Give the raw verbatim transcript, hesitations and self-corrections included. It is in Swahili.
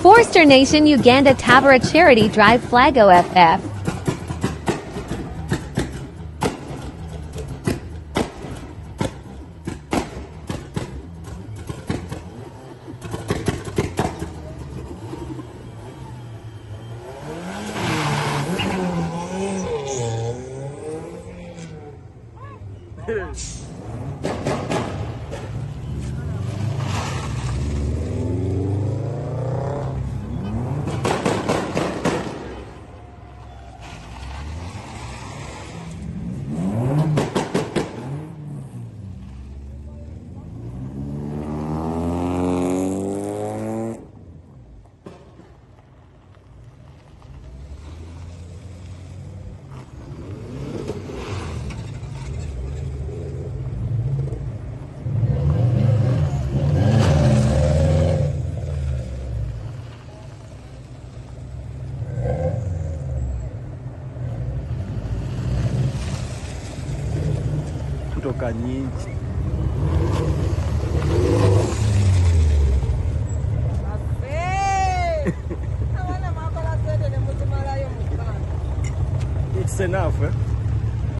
Forester Nation Uganda Tabora Charity Drive Flag O F F. Kutoka nyingi it's enough, eh?